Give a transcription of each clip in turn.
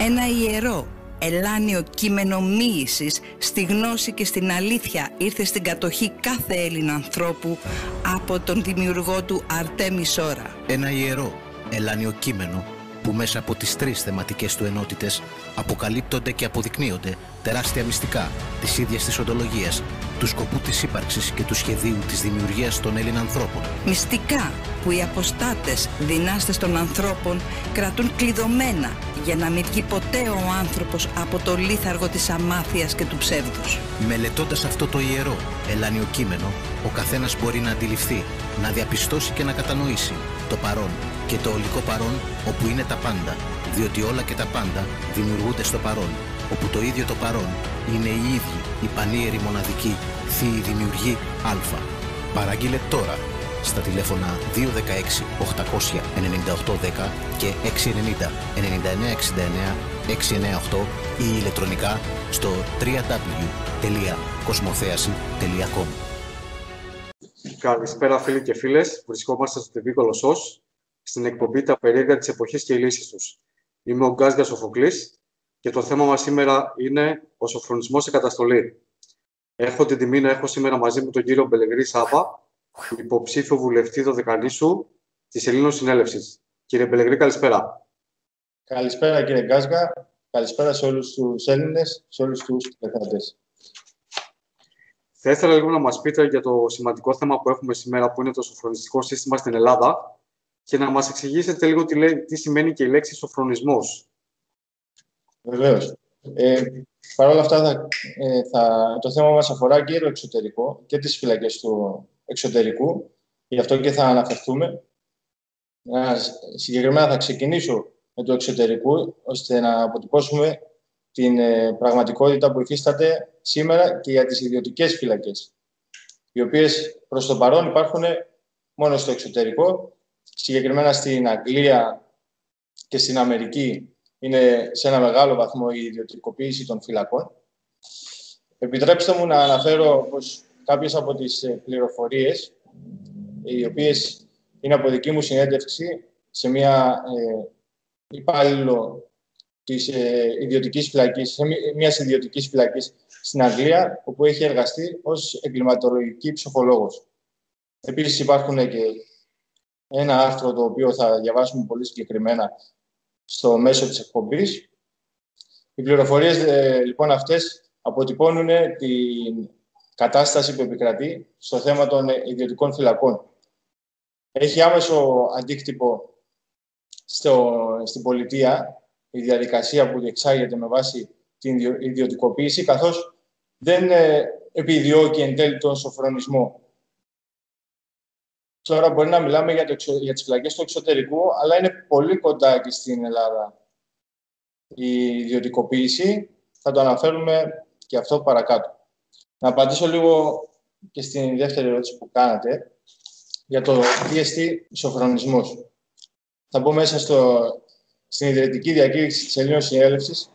Ένα ιερό, ελάνιο κείμενο μοίησης στη γνώση και στην αλήθεια ήρθε στην κατοχή κάθε Έλληνα ανθρώπου από τον δημιουργό του Αρτέμι Σόρα. Ένα ιερό, ελάνιο κείμενο που μέσα από τις τρεις θεματικές του ενότητες αποκαλύπτονται και αποδεικνύονται τεράστια μυστικά της ίδιας της οντολογίας, του σκοπού της ύπαρξης και του σχεδίου της δημιουργίας των Έλληνων ανθρώπων. Μυστικά που οι αποστάτες δυνάστες των ανθρώπων κρατούν κλειδωμένα για να μην βγει ποτέ ο άνθρωπος από το λίθαργο της αμάθειας και του ψεύδους. Μελετώντας αυτό το ιερό, ελάνιο κείμενο, ο καθένας μπορεί να αντιληφθεί, να διαπιστώσει και να κατανοήσει το παρόν και το ολικό παρόν όπου είναι τα πάντα, διότι όλα και τα πάντα δημιουργούνται στο παρόν, όπου το ίδιο το παρόν είναι οι ίδιοι, οι πανίεροι μοναδικοί, θείοι δημιουργοί Α. Παραγγείλε τώρα στα τηλέφωνα 216 800 9810 και 690 9969 698 ή ηλεκτρονικά στο www.kosmotheasi.com. Καλησπέρα φίλοι και φίλες, βρισκόμαστε στο TV Κολοσσός, στην εκπομπή «Τα περίεργα της εποχής και οι λύσεις τους». Είμαι ο Γκάζιας Σοφοκλής και το θέμα μας σήμερα είναι ο σοφρονισμός σε καταστολή. Έχω την τιμή να έχω σήμερα μαζί μου τον κύριο Μπελεγρή Σάβα, υποψήφιο βουλευτή Δωδεκανήσου της Ελλήνων Συνέλευσης. Κύριε Μπελεγρή, καλησπέρα. Καλησπέρα κύριε Γκάζγα, καλησπέρα σε όλους τους Έλληνες, σε όλους τους τηλεθεατές. Θα ήθελα λίγο να μας πείτε για το σημαντικό θέμα που έχουμε σήμερα, που είναι το σοφρονιστικό σύστημα στην Ελλάδα, και να μας εξηγήσετε λίγο τι σημαίνει και η λέξη σοφρονισμός. Βεβαίως. Παρ' όλα αυτά, το θέμα μας αφορά και το εξωτερικό και τις φυλακές του εξωτερικού. Γι' αυτό και θα αναφερθούμε. Συγκεκριμένα θα ξεκινήσω με το εξωτερικό, ώστε να αποτυπώσουμε την πραγματικότητα που υφίσταται σήμερα και για τις ιδιωτικές φυλακές, οι οποίες προς το παρόν υπάρχουν μόνο στο εξωτερικό. Συγκεκριμένα στην Αγγλία και στην Αμερική είναι σε ένα μεγάλο βαθμό η ιδιωτικοποίηση των φυλακών. Επιτρέψτε μου να αναφέρω κάποιες από τις πληροφορίες, οι οποίες είναι από δική μου συνέντευξη σε μια υπάλληλο της ιδιωτικής φυλακής, μιας ιδιωτικής φυλακής στην Αγγλία, όπου έχει εργαστεί ως εγκληματολογική ψυχολόγος. Επίσης υπάρχουν και ένα άρθρο το οποίο θα διαβάσουμε πολύ συγκεκριμένα στο μέσο της εκπομπής. Οι πληροφορίες λοιπόν αυτές αποτυπώνουν την κατάσταση που επικρατεί στο θέμα των ιδιωτικών φυλακών. Έχει άμεσο αντίκτυπο στην πολιτεία η διαδικασία που διεξάγεται με βάση την ιδιωτικοποίηση, καθώς δεν επιδιώκει εν τέλει τον σοφρονισμό. Τώρα μπορεί να μιλάμε για τις φυλακές του εξωτερικού, αλλά είναι πολύ κοντά και στην Ελλάδα η ιδιωτικοποίηση. Θα το αναφέρουμε και αυτό παρακάτω. Να απαντήσω λίγο και στην δεύτερη ερώτηση που κάνατε για το τι εστί σοφρονισμός. Θα μπω μέσα στην ιδρυτική διακήρυξη της Ελλήνων Συνέλευσης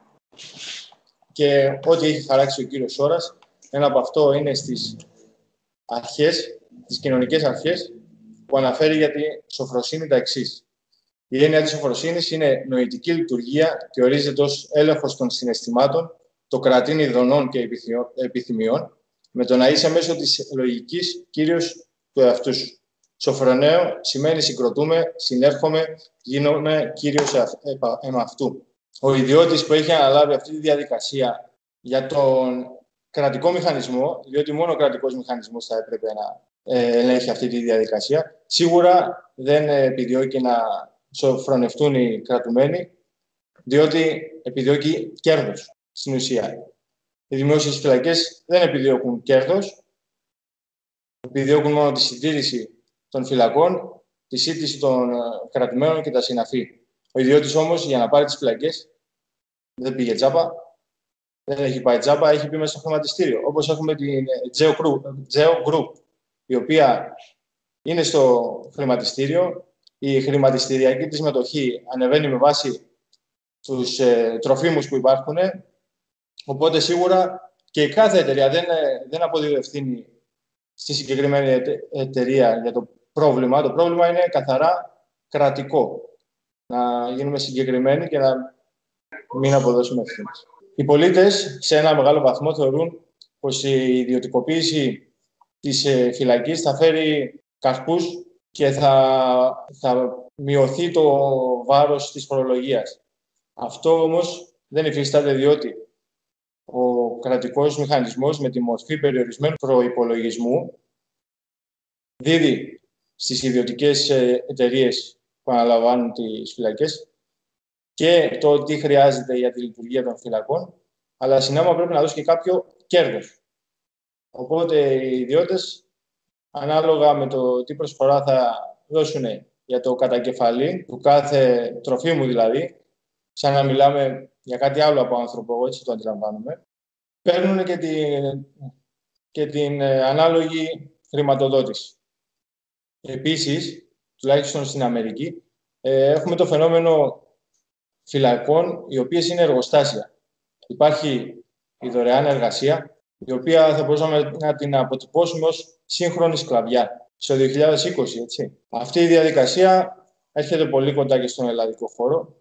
και ό,τι έχει χαράξει ο κύριος Σόρας. Ένα από αυτό είναι στις αρχές, τις κοινωνικές αρχές, που αναφέρει για τη σοφροσύνη τα εξής. Η έννοια της σοφροσύνης είναι νοητική λειτουργία και ορίζεται ως έλεγχος των συναισθημάτων, το κρατήν ειδονών και επιθυμιών, με το να είσαι μέσω της λογικής κύριος του εαυτού σου. Σοφρονέω σημαίνει συγκροτούμε, συνέρχομαι, γίνομαι κύριος εμαυτού. Ο ιδιώτης που έχει αναλάβει αυτή τη διαδικασία για τον κρατικό μηχανισμό, διότι μόνο ο κρατικός μηχανισμός θα έπρεπε να ελέγχει αυτή τη διαδικασία, σίγουρα δεν επιδιώκει να σοφρονευτούν οι κρατουμένοι, διότι επιδιώκει κέρδος στην ουσία. Οι δημόσιες φυλακές δεν επιδιώκουν κέρδος, επιδιώκουν μόνο τη συντήρηση των φυλακών, τη σύντηση των κρατουμένων και τα συναφή. Ο ιδιώτης όμως, για να πάρει τις φυλακές, δεν πήγε τζάπα, δεν έχει πάει τζάπα, έχει πει μέσα στο χρηματιστήριο. Όπως έχουμε την Geo Group, η οποία είναι στο χρηματιστήριο. Η χρηματιστηριακή της μετοχή ανεβαίνει με βάση τους τροφίμους που υπάρχουν. Οπότε σίγουρα και η κάθε εταιρεία δεν αποδίδει ευθύνη στη συγκεκριμένη εταιρεία για το πρόβλημα. Το πρόβλημα είναι καθαρά κρατικό. Να γίνουμε συγκεκριμένοι και να μην αποδώσουμε ευθύνες. Οι πολίτες σε ένα μεγάλο βαθμό θεωρούν πως η ιδιωτικοποίηση της φυλακής θα φέρει καρπούς και θα μειωθεί το βάρος της φορολογίας. Αυτό όμως δεν υφίσταται, διότι ο κρατικός μηχανισμός με τη μορφή περιορισμένου προϋπολογισμού δίδει στις ιδιωτικές εταιρείες που αναλαμβάνουν τις φυλακές και το τι χρειάζεται για τη λειτουργία των φυλακών, αλλά συνάμα πρέπει να δώσει και κάποιο κέρδος. Οπότε οι ιδιώτες, ανάλογα με το τι προσφορά θα δώσουν για το κατακεφαλή του κάθε τροφίμου δηλαδή, σαν να μιλάμε για κάτι άλλο από άνθρωπο, εγώ έτσι το αντιλαμβάνομαι, παίρνουν και την ανάλογη χρηματοδότηση. Επίσης, τουλάχιστον στην Αμερική, έχουμε το φαινόμενο φυλακών, οι οποίες είναι εργοστάσια. Υπάρχει η δωρεάν εργασία, η οποία θα μπορούσαμε να την αποτυπώσουμε ως σύγχρονη σκλαβιά. Στο 2020, έτσι. Αυτή η διαδικασία έρχεται πολύ κοντά και στον ελλαδικό χώρο,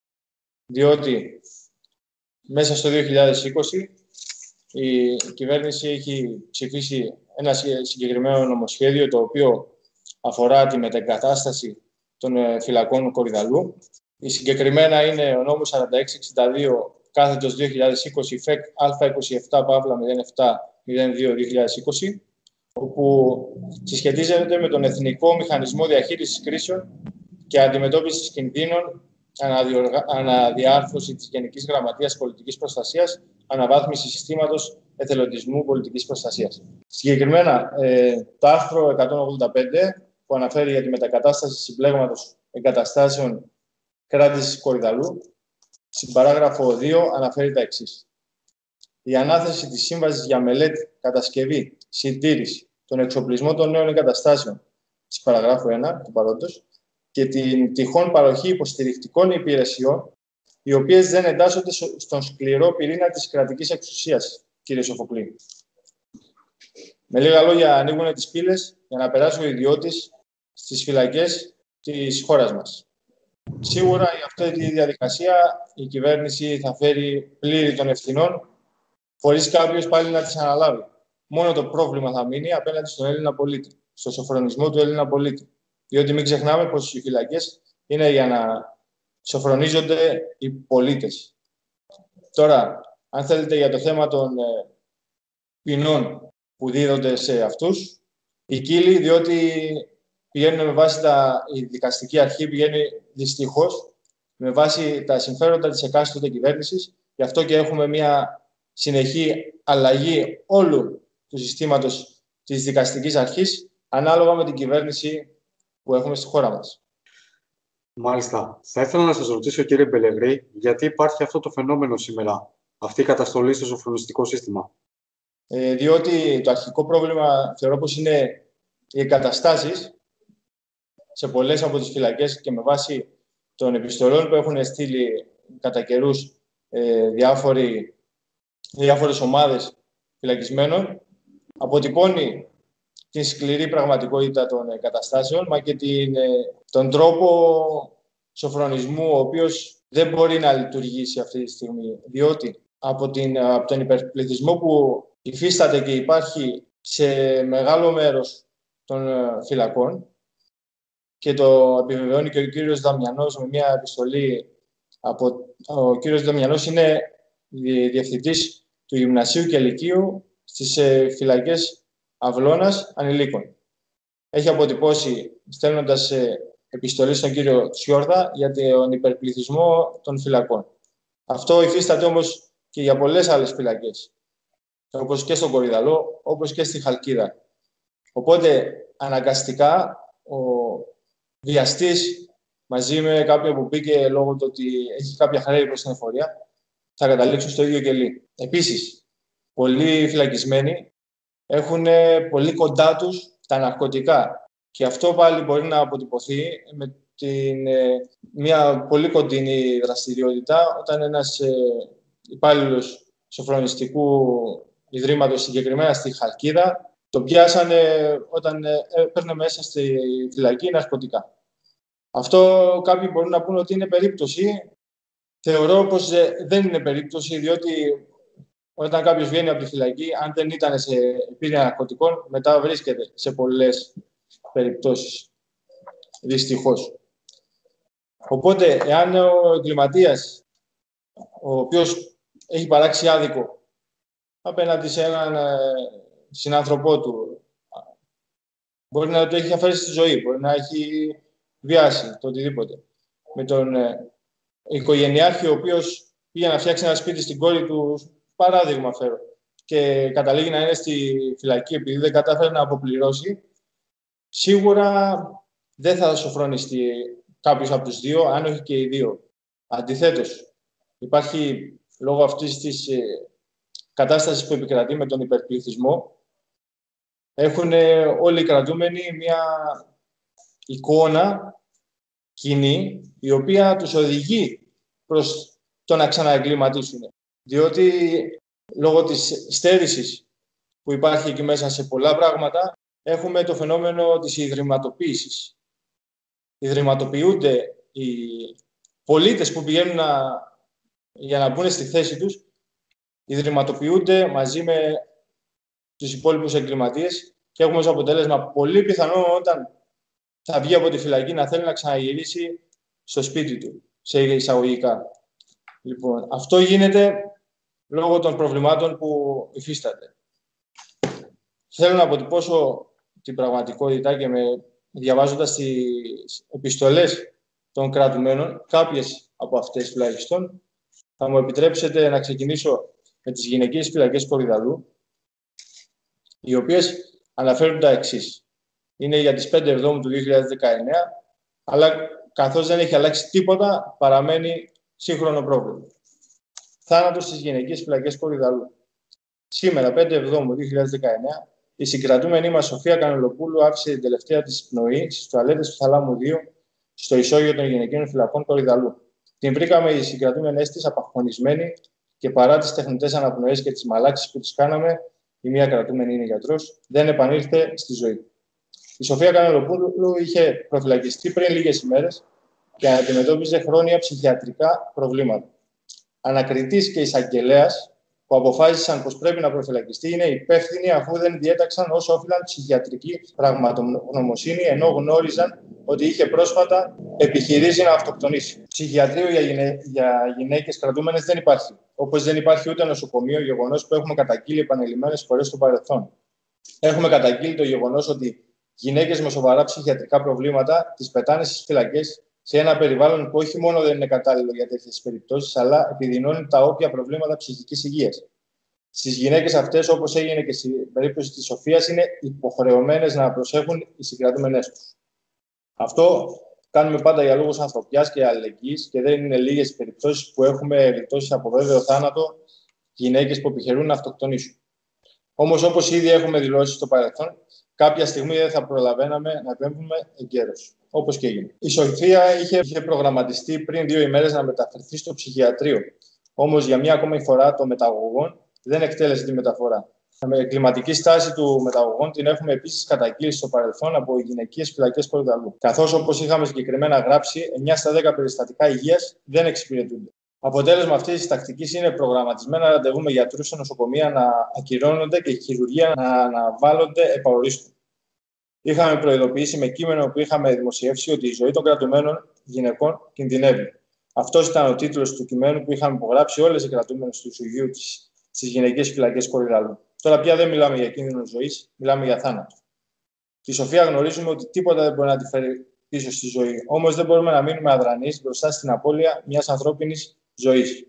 διότι μέσα στο 2020 η κυβέρνηση έχει ψηφίσει ένα συγκεκριμένο νομοσχέδιο, το οποίο αφορά τη μετεγκατάσταση των φυλακών Κορυδαλλού. Η συγκεκριμένα είναι ο νόμος 4662 κάθετος 2020 ΦΕΚ Α27 Παύλα 07-02-2020, όπου συσχετίζεται με τον Εθνικό Μηχανισμό Διαχείρισης Κρίσεων και Αντιμετώπισης Κινδύνων, αναδιάρθρωση της Γενικής Γραμματείας Πολιτικής Προστασίας, αναβάθμιση συστήματος εθελοντισμού πολιτικής προστασίας. Συγκεκριμένα, το άρθρο 185 που αναφέρει για τη μετακατάσταση συμπλέγματος εγκαταστάσεων κράτησης Κορυδαλλού, στην παράγραφο 2 αναφέρει τα εξής. Η ανάθεση της σύμβασης για μελέτη, κατασκευή, συντήρηση, τον εξοπλισμό των νέων εγκαταστάσεων, στην παραγράφο 1 του παρόντος, και την τυχόν παροχή υποστηρικτικών υπηρεσιών, οι οποίες δεν εντάσσονται στον σκληρό πυρήνα της κρατικής εξουσίας, κύριε Σοφοκλή. Με λίγα λόγια, ανοίγουν τις πύλες για να περάσει ο ιδιώτης στις φυλακές της χώρας μας. Σίγουρα για αυτή τη διαδικασία η κυβέρνηση θα φέρει πλήρη των ευθυνών, χωρίς κάποιος πάλι να τις αναλάβει. Μόνο το πρόβλημα θα μείνει απέναντι στον Έλληνα πολίτη, στο σοφρονισμό του Έλληνα πολίτη. Διότι μην ξεχνάμε πως οι φυλακές είναι για να σοφρονίζονται οι πολίτες. Τώρα, αν θέλετε για το θέμα των ποινών που δίδονται σε αυτούς, η κύλη, διότι πηγαίνουν με βάση η δικαστική αρχή, πηγαίνει δυστυχώς με βάση τα συμφέροντα της εκάστοτε κυβέρνησης. Γι' αυτό και έχουμε μια συνεχή αλλαγή όλου του συστήματος της δικαστικής αρχής, ανάλογα με την κυβέρνηση που έχουμε στη χώρα μας. Μάλιστα. Θα ήθελα να σας ρωτήσω, κύριε Μπελευρή, γιατί υπάρχει αυτό το φαινόμενο σήμερα, αυτή η καταστολή στο σοφρονιστικό σύστημα. Διότι το αρχικό πρόβλημα θεωρώ πως είναι οι εγκαταστάσεις σε πολλές από τις φυλακές και με βάση των επιστολών που έχουν στείλει κατά καιρούς διάφορες ομάδες φυλακισμένων, αποτυπώνει την σκληρή πραγματικότητα των εγκαταστάσεων, μα και τον τρόπο σοφρονισμού, ο οποίος δεν μπορεί να λειτουργήσει αυτή τη στιγμή. Διότι από τον υπερπληθυσμό που υφίσταται και υπάρχει σε μεγάλο μέρος των φυλακών, και το επιβεβαιώνει και ο κύριος Δαμιανός με μια επιστολή. Ο κύριος Δαμιανός είναι διευθυντής του Γυμνασίου και Λυκείου στις φυλακές Αυλώνας ανηλίκων. Έχει αποτυπώσει, στέλνοντας επιστολή στον κύριο Τσιόρδα για τον υπερπληθυσμό των φυλακών. Αυτό υφίσταται όμως και για πολλές άλλες φυλακές, όπως και στον Κορυδαλλό, όπως και στη Χαλκίδα. Οπότε, αναγκαστικά, ο βιαστής, μαζί με κάποιον που μπήκε λόγω του ότι έχει κάποια χρέη προς την εφορία, θα καταλήξουν στο ίδιο κελί. Επίσης, πολλοί φυλακισμένοι έχουν πολύ κοντά τους τα ναρκωτικά. Και αυτό πάλι μπορεί να αποτυπωθεί με μια πολύ κοντινή δραστηριότητα, όταν ένας υπάλληλος σοφρονιστικού ιδρύματος, συγκεκριμένα στη Χαλκίδα, το πιάσανε όταν έπαιρνε μέσα στη φυλακή ναρκωτικά. Αυτό κάποιοι μπορούν να πούνε ότι είναι περίπτωση Θεωρώ πως δεν είναι περίπτωση, διότι όταν κάποιος βγαίνει από τη φυλακή, αν δεν ήταν σε επίρρεια ναρκωτικών, μετά βρίσκεται σε πολλές περιπτώσεις. Δυστυχώς. Οπότε, εάν ο εγκληματίας, ο οποίος έχει παράξει άδικο απέναντι σε έναν συνάνθρωπό του, μπορεί να το έχει αφαιρέσει στη ζωή, μπορεί να έχει βιάσει το οτιδήποτε. Με τον οικογενειάρχη, ο οποίος πήγε να φτιάξει ένα σπίτι στην κόρη του, παράδειγμα φέρω, και καταλήγει να είναι στη φυλακή επειδή δεν κατάφερε να αποπληρώσει, σίγουρα δεν θα σοφρονιστεί κάποιος από τους δύο, αν όχι και οι δύο. Αντιθέτως, υπάρχει λόγω αυτής της κατάστασης που επικρατεί με τον υπερπληθυσμό, έχουν όλοι οι κρατούμενοι μια εικόνα κοινή, η οποία τους οδηγεί προς το να ξαναεγκληματίσουν. Διότι λόγω της στέρησης που υπάρχει εκεί μέσα σε πολλά πράγματα, έχουμε το φαινόμενο της ιδρυματοποίησης. Ιδρυματοποιούνται οι πολίτες που πηγαίνουν για να μπουν στη θέση τους, ιδρυματοποιούνται μαζί με τους υπόλοιπους εγκληματίες και έχουμε ως αποτέλεσμα πολύ πιθανό όταν θα βγει από τη φυλακή να θέλει να ξαναγυρίσει στο σπίτι του, σε εισαγωγικά. Λοιπόν, αυτό γίνεται λόγω των προβλημάτων που υφίσταται. Θέλω να αποτυπώσω την πραγματικότητα και διαβάζοντας τις επιστολές των κρατουμένων, κάποιες από αυτές τουλάχιστον, θα μου επιτρέψετε να ξεκινήσω με τις γυναικείες φυλακές Κορυδαλλού, οι οποίες αναφέρουν τα εξής. Είναι για τις 5 Εβδόμου του 2019, αλλά καθώς δεν έχει αλλάξει τίποτα, παραμένει σύγχρονο πρόβλημα. Θάνατος στις γυναικείες φυλακές Κορυδαλλού. Σήμερα, 5 Εβδόμου 2019, η συγκρατούμενη μας Σοφία Κανελοπούλου άφησε την τελευταία της πνοή στις τουαλέτες του Θαλάμου 2, στο ισόγειο των γυναικείων φυλακών Κορυδαλλού. Την βρήκαμε οι συγκρατούμενες της απαγχωνισμένη και παρά τις τεχνητές αναπνοές και τις μαλάξεις που τις κάναμε, η μία κρατούμενη είναι γιατρός, δεν επανήλθε στη ζωή. Η Σοφία Κανελοπούλου είχε προφυλακιστεί πριν λίγες ημέρες και αντιμετώπιζε χρόνια ψυχιατρικά προβλήματα. Ανακριτής και εισαγγελέας που αποφάσισαν πως πρέπει να προφυλακιστεί είναι υπεύθυνοι αφού δεν διέταξαν όσο όφυλαν ψυχιατρική πραγματογνωμοσύνη, ενώ γνώριζαν ότι είχε πρόσφατα επιχειρήσει να αυτοκτονήσει. Ψυχιατρίο για γυναίκες κρατούμενες δεν υπάρχει. Όπως δεν υπάρχει ούτε νοσοκομείο, γεγονός που έχουμε καταγγείλει επανειλημμένες φορές στο παρελθόν. Έχουμε καταγγείλει το γεγονός ότι γυναίκες με σοβαρά ψυχιατρικά προβλήματα τις πετάνε στις φυλακές σε ένα περιβάλλον που όχι μόνο δεν είναι κατάλληλο για τέτοιες περιπτώσεις, αλλά επιδεινώνει τα όποια προβλήματα ψυχικής υγείας. Στις γυναίκες αυτές, όπως έγινε και στην περίπτωση της Σοφίας, είναι υποχρεωμένες να προσέχουν οι συγκρατούμενές τους. Αυτό κάνουμε πάντα για λόγους ανθρωπιάς και αλληλεγγύης και δεν είναι λίγες οι περιπτώσεις που έχουμε γλιτώσει από βέβαιο θάνατο γυναίκες που επιχειρούν να αυτοκτονήσουν. Όμως, όπως ήδη έχουμε δηλώσει στο παρελθόν, κάποια στιγμή δεν θα προλαβαίναμε να επέμβουμε εγκαίρως, όπως και έγινε. Η Σοφία είχε προγραμματιστεί πριν 2 ημέρες να μεταφερθεί στο ψυχιατρίο. Όμως, για μία ακόμη φορά, το μεταγωγόν δεν εκτέλεσε τη μεταφορά. Με εγκληματική στάση του μεταγωγών την έχουμε επίσης καταγγείλει στο παρελθόν από γυναικείες φυλακές Κορυδαλλού. Καθώς, όπως είχαμε συγκεκριμένα γράψει, 9 στα 10 περιστατικά υγείας δεν εξυπηρετούνται. Αποτέλεσμα αυτής της τακτικής είναι προγραμματισμένα ραντεβού με γιατρούς σε νοσοκομεία να ακυρώνονται και χειρουργεία να αναβάλλονται επαορίστου. Είχαμε προειδοποιήσει με κείμενο που είχαμε δημοσιεύσει ότι η ζωή των κρατουμένων γυναικών κινδυνεύει. Αυτός ήταν ο τίτλος του κειμένου που είχαμε υπογράψει όλες οι κρατούμενες του Ισογείου στις γυναικείες φυλακές Κορυδαλλού. Τώρα πια δεν μιλάμε για κίνδυνο ζωής, μιλάμε για θάνατο. Τη Σοφία γνωρίζουμε ότι τίποτα δεν μπορεί να τη φέρει πίσω στη ζωή. Όμως δεν μπορούμε να μείνουμε αδρανείς μπροστά στην απώλεια μιας ανθρώπινης ζωής.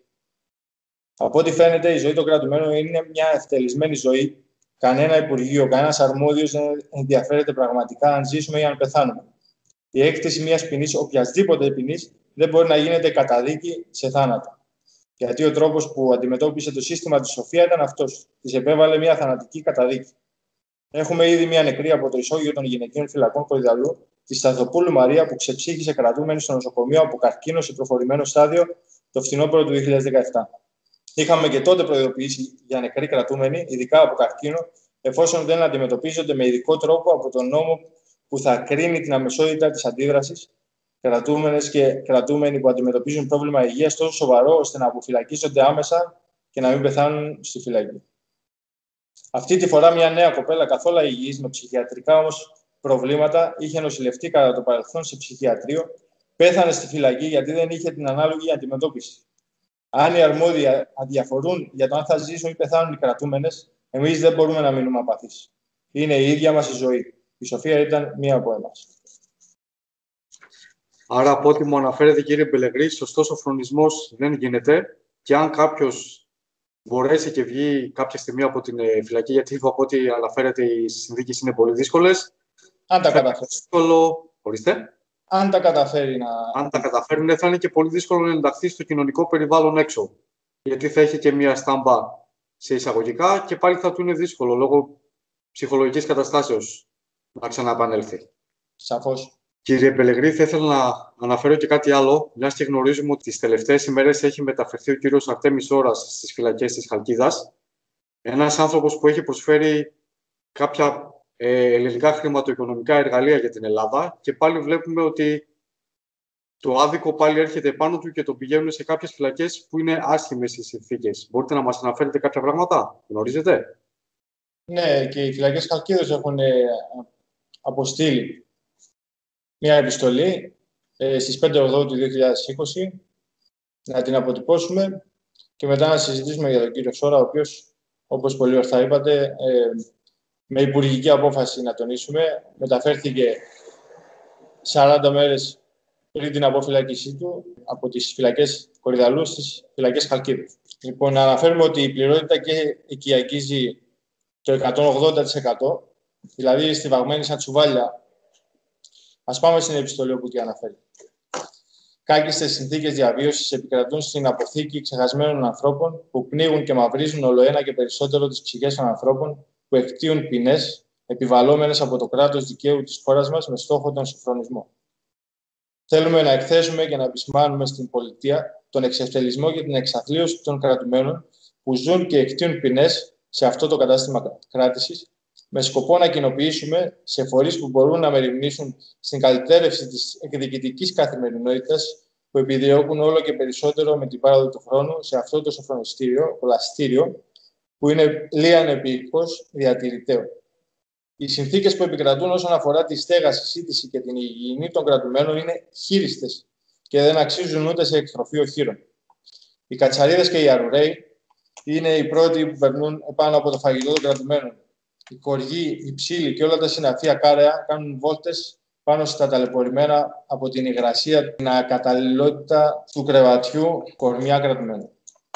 Από ό,τι φαίνεται, η ζωή των κρατουμένων είναι μια ευτελισμένη ζωή. Κανένα Υπουργείο, κανένας αρμόδιος δεν ενδιαφέρεται πραγματικά αν ζήσουμε ή αν πεθάνουμε. Η έκτηση μιας ποινής, οποιασδήποτε ποινής, δεν μπορεί να γίνεται καταδίκη σε θάνατο. Γιατί ο τρόπος που αντιμετώπισε το σύστημα της Σοφία ήταν αυτός. Της επέβαλε μια θανατική καταδίκη. Έχουμε ήδη μια νεκρή από το ισόγειο των γυναικείων φυλακών Κορυδαλλού, τη Σταθοπούλου Μαρία, που ξεψύχησε κρατούμενη στο νοσοκομείο από καρκίνο σε προχωρημένο στάδιο το φθινόπωρο του 2017. Είχαμε και τότε προειδοποιήσει για νεκροί κρατούμενοι, ειδικά από καρκίνο, εφόσον δεν αντιμετωπίζονται με ειδικό τρόπο από τον νόμο που θα κρίνει την αμεσότητα της αντίδρασης, κρατούμενες και κρατούμενοι που αντιμετωπίζουν πρόβλημα υγείας τόσο σοβαρό ώστε να αποφυλακίζονται άμεσα και να μην πεθάνουν στη φυλακή. Αυτή τη φορά μια νέα κοπέλα καθόλου υγιής με ψυχιατρικά όμως προβλήματα είχε νοσηλευτεί κατά το παρελθόν σε ψυχιατρίο, πέθανε στη φυλακή γιατί δεν είχε την ανάλογη αντιμετώπιση. Αν οι αρμόδιοι αδιαφορούν για το αν θα ζήσουν ή πεθάνουν οι κρατούμενες, εμείς δεν μπορούμε να μείνουμε απαθείς. Είναι η ίδια μας η ζωή. Η Σοφία ήταν μία από εμάς. Άρα, από ό,τι μου αναφέρετε, κύριε Μπελεγρή, σωστός ο φρονισμός δεν γίνεται και αν κάποιος μπορέσει και βγει κάποια στιγμή από την φυλακή, γιατί από ό,τι αναφέρετε οι συνθήκες είναι πολύ δύσκολες. Αν τα καταφέρει. Ορίστε. Αν τα καταφέρει Αν τα καταφέρουν, θα είναι και πολύ δύσκολο να ενταχθεί στο κοινωνικό περιβάλλον έξω. Γιατί θα έχει και μία στάμπα σε εισαγωγικά και πάλι θα του είναι δύσκολο λόγω ψυχολογικής καταστάσεως να ξαναεπανέλθει. Σαφώς. Κύριε Μπελεγρή, θα ήθελα να αναφέρω και κάτι άλλο, μιας και γνωρίζουμε ότι τις τελευταίες ημέρες έχει μεταφερθεί ο κύριος Αρτέμις Ώρας στις φυλακές της Χαλκίδας. Ένας άνθρωπος που έχει προσφέρει κάποια ελληνικά χρηματοοικονομικά εργαλεία για την Ελλάδα και πάλι βλέπουμε ότι το άδικο πάλι έρχεται πάνω του και τον πηγαίνουν σε κάποιες φυλακές που είναι άσχημες οι συνθήκες. Μπορείτε να μας αναφέρετε κάποια πράγματα, γνωρίζετε? Ναι, και οι φυλακές Χαλκίδας έχουν αποστείλει μια επιστολή στις 5 Οκτώβρη του 2020 να την αποτυπώσουμε και μετά να συζητήσουμε για τον κύριο Σόρα, ο οποίος, όπως πολύ ορθά είπατε, με υπουργική απόφαση να τονίσουμε, μεταφέρθηκε 40 μέρες πριν την αποφυλάκησή του από τις φυλακές Κορυδαλού στις φυλακές Χαλκίδας. Λοιπόν, να αναφέρουμε ότι η πληρότητα και εκεί αγγίζει το 180%, δηλαδή στιβαγμένη σαν τσουβάλια. Ας πάμε στην επιστολή όπου και αναφέρει. Κάκιστες συνθήκες διαβίωσης επικρατούν στην αποθήκη ξεχασμένων ανθρώπων που πνίγουν και μαυρίζουν ολοένα και περισσότερο τις ψυχές των ανθρώπων που εκτείουν ποινές επιβαλλόμενες από το κράτος δικαίου της χώρας μας με στόχο τον σοφρονισμό. Θέλουμε να εκθέσουμε και να επισημάνουμε στην πολιτεία τον εξευτελισμό και την εξαθλίωση των κρατουμένων που ζουν και εκτείουν ποινές σε αυτό το κατάστημα κράτησης, με σκοπό να κοινοποιήσουμε σε φορείς που μπορούν να μεριμνήσουν στην καλυτέρευση της εκδικητικής καθημερινότητας που επιδιώκουν όλο και περισσότερο με την πάροδο του χρόνου σε αυτό το σοφρονιστήριο, κολαστήριο, που είναι λίαν επίοικος διατηρηταίο. Οι συνθήκες που επικρατούν όσον αφορά τη στέγαση, σύντηση και την υγιεινή των κρατουμένων είναι χείριστες και δεν αξίζουν ούτε σε εκτροφή οχύρων. Οι κατσαρίδες και οι αρουραίοι είναι οι πρώτοι που περνούν επάνω από το φαγητό των κρατουμένων. Οι κοργοί, οι ψήλοι και όλα τα συναφή ακάραια κάνουν βόλτες πάνω στα ταλαιπωρημένα από την υγρασία, την ακαταλληλότητα του κρεβατιού κορμιά κρατουμένων.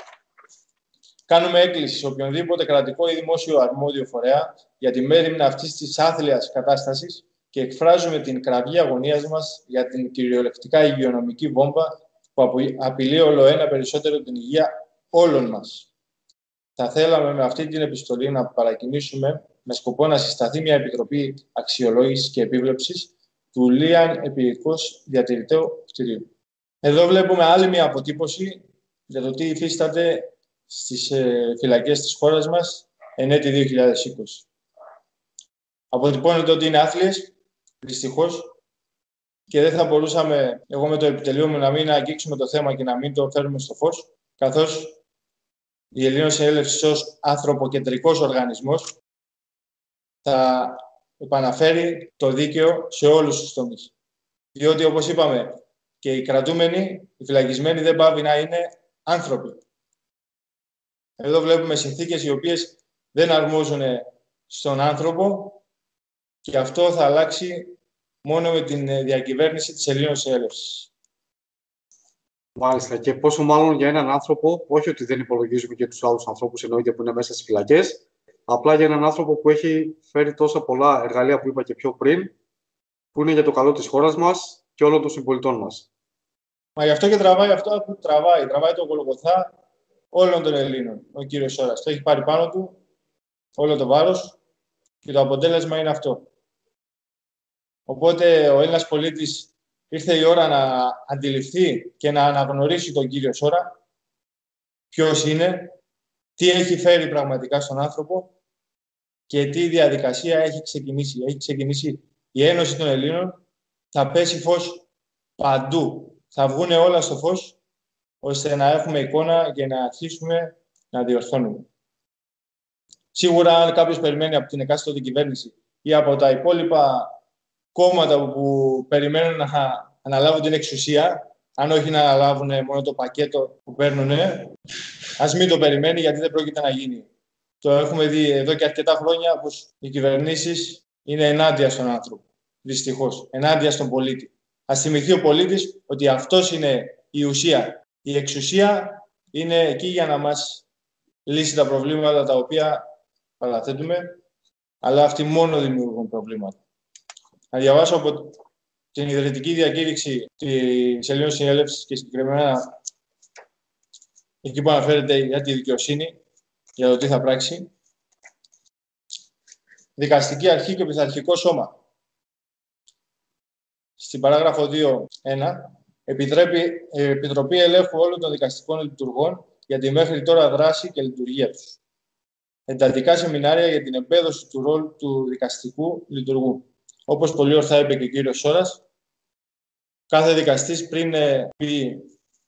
Κάνουμε έκκληση σε οποιονδήποτε κρατικό ή δημόσιο αρμόδιο φορέα για τη μέριμνα αυτής της άθλιας κατάστασης και εκφράζουμε την κραυγή αγωνίας μας για την κυριολεκτικά υγειονομική βόμβα που απειλεί ολοένα περισσότερο την υγεία όλων μας. Θα θέλαμε με αυτή την επιστολή να παρακινήσουμε με σκοπό να συσταθεί μια επιτροπή αξιολόγησης και επίβλεψης του λίαν επίοικος διατηρηταίου κτηρίου. Εδώ βλέπουμε άλλη μια αποτύπωση για το τι υφίσταται στις φυλακές της χώρας μας εν έτη 2020. Αποτυπώνεται ότι είναι άθλιες, δυστυχώς, και δεν θα μπορούσαμε εγώ με το επιτελείο μου να μην αγγίξουμε το θέμα και να μην το φέρουμε στο φως, καθώς η Ελλήνων Συνέλευση ως ανθρωποκεντρικός οργανισμός θα επαναφέρει το δίκαιο σε όλους τους τομείς. Διότι, όπως είπαμε, και οι κρατούμενοι, οι φυλακισμένοι δεν πάβει να είναι άνθρωποι. Εδώ βλέπουμε συνθήκες οι οποίες δεν αρμόζουν στον άνθρωπο και αυτό θα αλλάξει μόνο με την διακυβέρνηση της Ελλήνων Συνέλευσης. Μάλιστα. Και πόσο μάλλον για έναν άνθρωπο, όχι ότι δεν υπολογίζουμε και τους άλλους ανθρώπους εννοείται που είναι μέσα στις φυλακές, απλά για έναν άνθρωπο που έχει φέρει τόσα πολλά εργαλεία που είπα και πιο πριν, που είναι για το καλό της χώρας μας και όλων των συμπολιτών μας. Μα γι' αυτό και τραβάει αυτό που τραβάει. Τραβάει το Γολγοθά όλων των Ελλήνων, ο κύριος Σόρας. Το έχει πάρει πάνω του όλο το βάρος και το αποτέλεσμα είναι αυτό. Οπότε ο Έλληνας πολίτης ήρθε η ώρα να αντιληφθεί και να αναγνωρίσει τον κύριο Σόρα, ποιος είναι, τι έχει φέρει πραγματικά στον άνθρωπο και τι διαδικασία έχει ξεκινήσει. Έχει ξεκινήσει η Ένωση των Ελλήνων, θα πέσει φως παντού. Θα βγουν όλα στο φως, ώστε να έχουμε εικόνα και να αρχίσουμε να διορθώνουμε. Σίγουρα, αν κάποιος περιμένει από την εκάστοτε κυβέρνηση ή από τα υπόλοιπα κόμματα που περιμένουν να αναλάβουν την εξουσία, αν όχι να αναλάβουν μόνο το πακέτο που παίρνουν, ας μην το περιμένει, γιατί δεν πρόκειται να γίνει. Το έχουμε δει εδώ και αρκετά χρόνια πως οι κυβερνήσεις είναι ενάντια στον άνθρωπο. Δυστυχώς, ενάντια στον πολίτη. Ας θυμηθεί ο πολίτης ότι αυτός είναι η ουσία. Η εξουσία είναι εκεί για να μας λύσει τα προβλήματα τα οποία παραθέτουμε, αλλά αυτοί μόνο δημιουργούν προβλήματα. Να διαβάσω από την ιδρυτική διακήρυξη της Ελλήνων Συνέλευσης και συγκεκριμένα εκεί που αναφέρεται για τη δικαιοσύνη, για το τι θα πράξει. Δικαστική αρχή και πειθαρχικό σώμα. Στην παράγραφο 2.1 Επιτροπή Ελέγχου όλων των δικαστικών λειτουργών για τη μέχρι τώρα δράση και λειτουργία τους. Εντατικά σεμινάρια για την εμπέδωση του ρόλου του δικαστικού λειτουργού. Όπως πολύ ορθά είπε και ο κύριος Σόρας, κάθε δικαστής πριν πει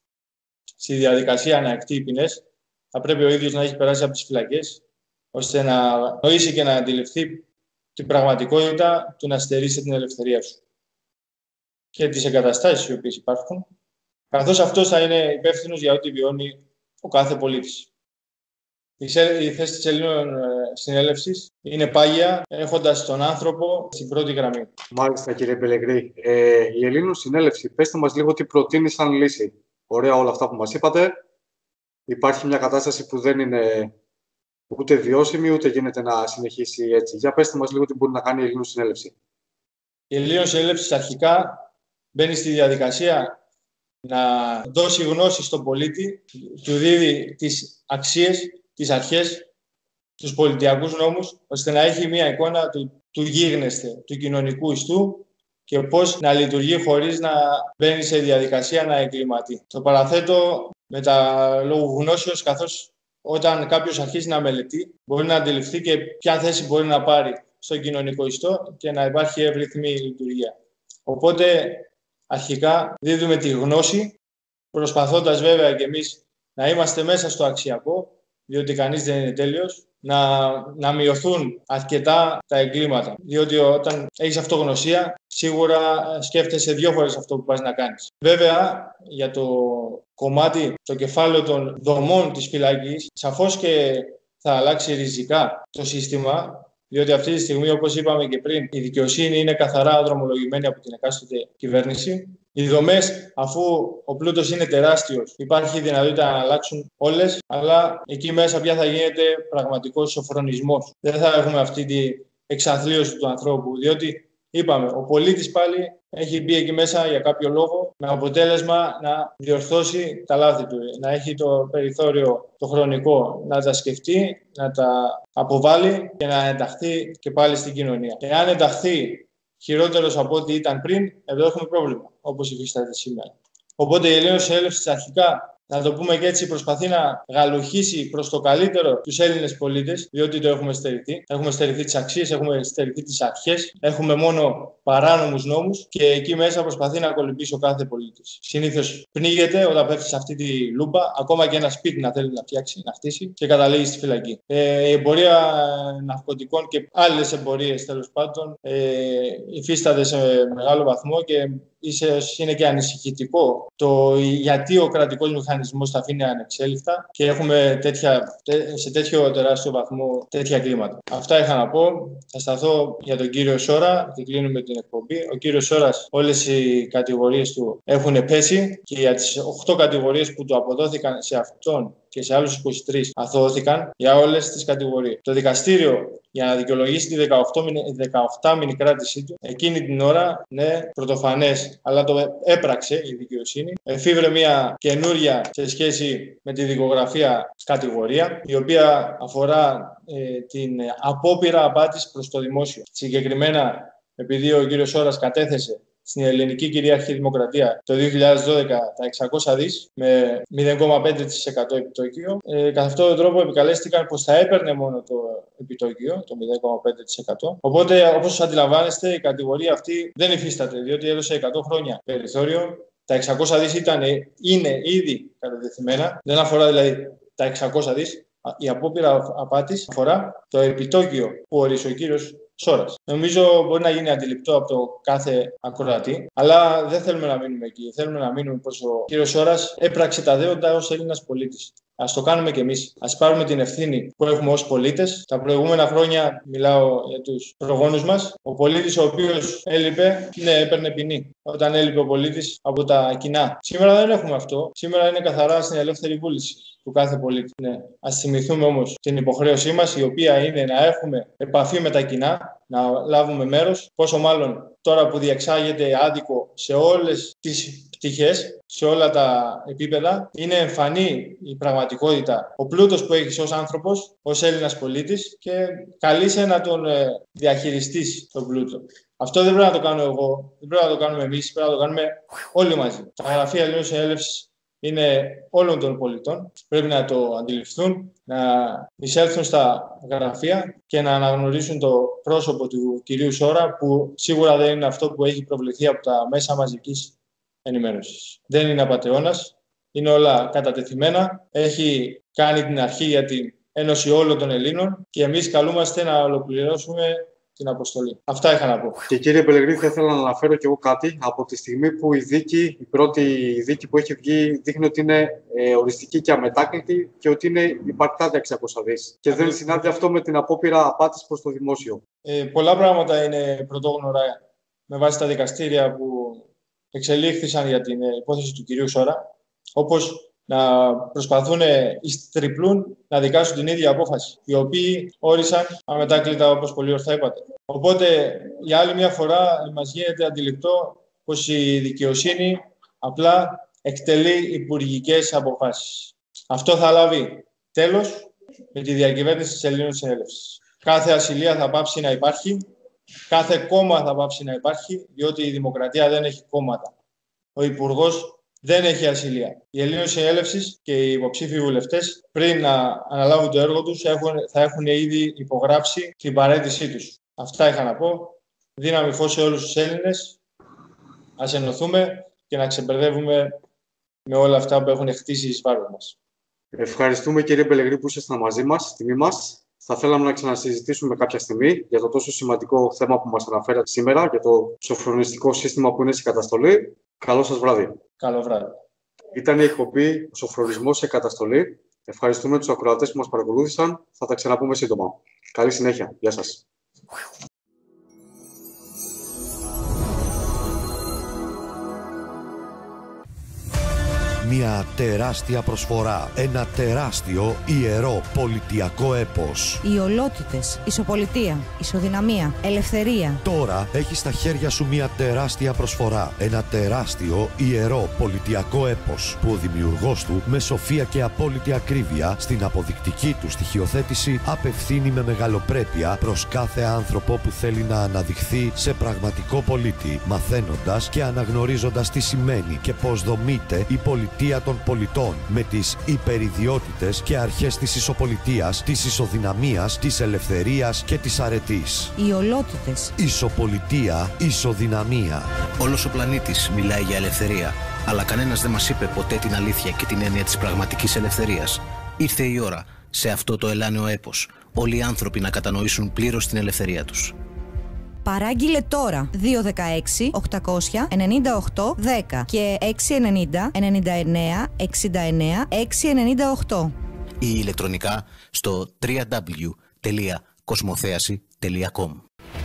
στη διαδικασία να εκτεί ποινές, θα πρέπει ο ίδιος να έχει περάσει από τις φυλακές, ώστε να νοήσει και να αντιληφθεί την πραγματικότητα του να στερήσει την ελευθερία σου και τις εγκαταστάσεις οι οποίες υπάρχουν, καθώς αυτός θα είναι υπεύθυνος για ό,τι βιώνει ο κάθε πολίτης. Η θέση της Ελλήνων Συνέλευσης είναι πάγια, έχοντας τον άνθρωπο στην πρώτη γραμμή. Μάλιστα, κύριε Πελεγρή. Η Ελλήνων Συνέλευση, πέστε μας λίγο τι προτείνει σαν λύση. Ωραία όλα αυτά που μας είπατε. Υπάρχει μια κατάσταση που δεν είναι ούτε βιώσιμη, ούτε γίνεται να συνεχίσει έτσι. Για πέστε μας λίγο τι μπορεί να κάνει η Ελλήνων Συνέλευση. Η Ελλήνων Συνέλευση αρχικά μπαίνει στη διαδικασία να δώσει γνώση στον πολίτη, του δίδει τις αξίες, τις αρχές, τους πολιτιακούς νόμους, ώστε να έχει μια εικόνα του γίγνεσθε, του κοινωνικού ιστού και πώς να λειτουργεί χωρίς να μπαίνει σε διαδικασία να εγκληματεί. Το παραθέτω με τα λόγου γνώσεως, καθώς όταν κάποιος αρχίσει να μελετεί, μπορεί να αντιληφθεί και ποια θέση μπορεί να πάρει στο κοινωνικό ιστό και να υπάρχει εύρυθμη λειτουργία. Οπότε, αρχικά δίδουμε τη γνώση, προσπαθώντας βέβαια και εμείς να είμαστε μέσα στο αξιακό, διότι κανείς δεν είναι τέλειος, να μειωθούν αρκετά τα εγκλήματα. Διότι όταν έχεις αυτογνωσία, σίγουρα σκέφτεσαι 2 φορές αυτό που πας να κάνεις. Βέβαια, για το κομμάτι, το κεφάλαιο των δομών της φυλακής, σαφώς και θα αλλάξει ριζικά το σύστημα, διότι αυτή τη στιγμή, όπως είπαμε και πριν, η δικαιοσύνη είναι καθαρά δρομολογημένη από την εκάστοτε κυβέρνηση. Οι δομές, αφού ο πλούτος είναι τεράστιος, υπάρχει δυνατότητα να αλλάξουν όλες, αλλά εκεί μέσα πια θα γίνεται πραγματικός σοφρονισμός. Δεν θα έχουμε αυτή την εξαθλίωση του ανθρώπου, διότι είπαμε, ο πολίτης πάλι έχει μπει εκεί μέσα για κάποιο λόγο, με αποτέλεσμα να διορθώσει τα λάθη του, να έχει το περιθώριο, το χρονικό, να τα σκεφτεί, να τα αποβάλει και να ενταχθεί και πάλι στην κοινωνία. Εάν ενταχθεί χειρότερος από ό,τι ήταν πριν, εδώ έχουμε πρόβλημα, όπως υφίσταται σήμερα. Οπότε η Ελλήνων Συνέλευση αρχικά, να το πούμε και έτσι, προσπαθεί να γαλουχίσει προς το καλύτερο τους Έλληνες πολίτες, διότι το έχουμε στερηθεί. Έχουμε στερηθεί τις αξίες, έχουμε στερηθεί τις αρχές, έχουμε μόνο παράνομους νόμους και εκεί μέσα προσπαθεί να κολυμπήσει ο κάθε πολίτης. Συνήθως πνίγεται όταν πέφτει σε αυτή τη λούπα, ακόμα και ένα σπίτι να θέλει να φτιάξει, να χτίσει και καταλήγει στη φυλακή. Η εμπορία ναρκωτικών και άλλες εμπορίες, τέλος πάντων, υφίσταται σε μεγάλο βαθμό και ίσως είναι και ανησυχητικό το γιατί ο κρατικός μηχανισμός τα αφήνει ανεξέλιχτα και έχουμε σε τέτοιο τεράστιο βαθμό τέτοια κλίματα. Αυτά είχα να πω. Θα σταθώ για τον κύριο Σόρα και κλείνουμε την εκπομπή. Ο κύριος Σόρας, όλες οι κατηγορίες του έχουν πέσει και για τις 8 κατηγορίες που του αποδόθηκαν σε αυτόν και σε άλλους 23 αθώθηκαν για όλες τις κατηγορίες. Το δικαστήριο, για να δικαιολογήσει τη 18μηνη κράτησή του, εκείνη την ώρα, ναι, πρωτοφανές, αλλά το έπραξε η δικαιοσύνη, εφήβρε μια καινούρια σε σχέση με τη δικογραφία κατηγορία, η οποία αφορά την απόπειρα απάτης προς το δημόσιο. Συγκεκριμένα, επειδή ο κύριος Σόρας κατέθεσε στην ελληνική κυρίαρχη δημοκρατία το 2012 τα 600 δις με 0,5% επιτόκιο. Καθ' αυτόν τον τρόπο επικαλέστηκαν πως θα έπαιρνε μόνο το επιτόκιο, το 0,5%. Οπότε, όπως αντιλαμβάνεστε, η κατηγορία αυτή δεν υφίσταται, διότι έδωσε 100 χρόνια περιθώριο. Τα 600 δις είναι ήδη κατατεθειμένα, δεν αφορά δηλαδή τα 600 δις. Η απόπειρα απάτης αφορά το επιτόκιο που ορίσει ο κύριος Σόρας. Νομίζω μπορεί να γίνει αντιληπτό από το κάθε ακροατή, αλλά δεν θέλουμε να μείνουμε εκεί. Θέλουμε να μείνουμε πως ο κύριος Σόρας έπραξε τα δέοντα ως Έλληνας πολίτης. Ας το κάνουμε κι εμείς. Ας πάρουμε την ευθύνη που έχουμε ως πολίτες. Τα προηγούμενα χρόνια, μιλάω για τους προγόνους μας, ο πολίτης ο οποίος έλειπε, ναι, έπαιρνε ποινή. Όταν έλειπε ο πολίτης από τα κοινά. Σήμερα δεν έχουμε αυτό. Σήμερα είναι καθαρά στην ελεύθερη βούληση του κάθε πολίτη. Ναι. Ας θυμηθούμε όμως την υποχρέωσή μας, η οποία είναι να έχουμε επαφή με τα κοινά, να λάβουμε μέρος, πόσο μάλλον τώρα που διεξάγεται άδικο σε όλες τις πτυχές, σε όλα τα επίπεδα. Είναι εμφανή η πραγματικότητα, ο πλούτος που έχεις ως άνθρωπος, ως Έλληνας πολίτης και καλείσαι να τον διαχειριστείς τον πλούτο. Αυτό δεν πρέπει να το κάνω εγώ, δεν πρέπει να το κάνουμε εμείς, πρέπει να το κάνουμε όλοι μαζί. Τα γραφεία Ελλήνων Συνέλευσης είναι όλων των πολιτών. Πρέπει να το αντιληφθούν, να εισέλθουν στα γραφεία και να αναγνωρίσουν το πρόσωπο του κυρίου Σόρα, που σίγουρα δεν είναι αυτό που έχει προβληθεί από τα μέσα μαζικής ενημέρωσης. Δεν είναι απατεώνας, είναι όλα κατατεθειμένα. Έχει κάνει την αρχή για την Ένωση όλων των Ελλήνων και εμείς καλούμαστε να ολοκληρώσουμε την αποστολή. Αυτά είχα να πω. Και κύριε Πελεγρίνη, θα ήθελα να αναφέρω κι εγώ κάτι. Από τη στιγμή που η πρώτη δίκη που έχει βγει δείχνει ότι είναι οριστική και αμετάκλητη και ότι είναι υπαρκτά τα 600 δις. Και δεν συνάδει αυτό με την απόπειρα απάτης προς το δημόσιο. Πολλά πράγματα είναι πρωτόγνωρα με βάση τα δικαστήρια που εξελίχθησαν για την υπόθεση του κυρίου Σόρα, όπως να προσπαθούν εις τριπλούν να δικάσουν την ίδια απόφαση, οι οποίοι όρισαν αμετάκλητα, όπως πολύ ορθά είπατε. Οπότε, για άλλη μια φορά, μας γίνεται αντιληπτό πως η δικαιοσύνη απλά εκτελεί υπουργικές αποφάσεις. Αυτό θα λάβει τέλος με τη διακυβέρνηση της Ελλήνων Συνέλευσης. Κάθε ασυλία θα πάψει να υπάρχει, κάθε κόμμα θα πάψει να υπάρχει, διότι η δημοκρατία δεν έχει κόμματα. Ο Υπουργός δεν έχει ασυλία. Οι Ελλήνων Συνέλευσης και οι υποψήφιοι βουλευτές, πριν να αναλάβουν το έργο τους, θα έχουν ήδη υπογράψει την παραίτησή τους. Αυτά είχα να πω. Δύναμη φως σε όλους τους Έλληνες. Ας ενωθούμε και να ξεμπερδεύουμε με όλα αυτά που έχουν χτίσει εις βάρος μας. Ευχαριστούμε, κύριε Πελεγρίνη, που ήσασταν μαζί μας, τιμή μας. Θα θέλαμε να ξανασυζητήσουμε κάποια στιγμή για το τόσο σημαντικό θέμα που μας αναφέρατε σήμερα, για το σοφρονιστικό σύστημα που είναι σε καταστολή. Καλό σας βράδυ. Καλό βράδυ. Ήταν η εκπομπή «Ο Σοφρονισμός σε καταστολή». Ευχαριστούμε τους ακροατές που μας παρακολούθησαν. Θα τα ξαναπούμε σύντομα. Καλή συνέχεια. Γεια σας. Μια τεράστια προσφορά, ένα τεράστιο ιερό πολιτιακό έπος. Ιολότητες, ισοπολιτεία, ισοδυναμία, ελευθερία. Τώρα έχεις στα χέρια σου μια τεράστια προσφορά, ένα τεράστιο ιερό πολιτιακό έπος που ο δημιουργός του με σοφία και απόλυτη ακρίβεια στην αποδεικτική του στοιχειοθέτηση απευθύνει με μεγαλοπρέπεια προς κάθε άνθρωπο που θέλει να αναδειχθεί σε πραγματικό πολίτη, μαθαίνοντας και αναγνωρίζοντας τι σημαίνει και πώς δομείται η πολιτεία των πολιτών με τις υπεριδιότητες και αρχές της ισοπολιτείας, της ισοδυναμίας, της ελευθερίας και της αρετής. Ιολότητες. Ισοπολιτεία, ισοδυναμία. Όλος ο πλανήτης μιλάει για ελευθερία, αλλά κανένας δεν μας είπε ποτέ την αλήθεια και την έννοια της πραγματικής ελευθερίας. Ήρθε η ώρα, σε αυτό το ελάνεο έπος, όλοι οι άνθρωποι να κατανοήσουν πλήρως την ελευθερία τους. Παράγγειλε τώρα 216 800 98 10 και 690 99 69 698 ή ηλεκτρονικά στο www.kosmotheasi.com.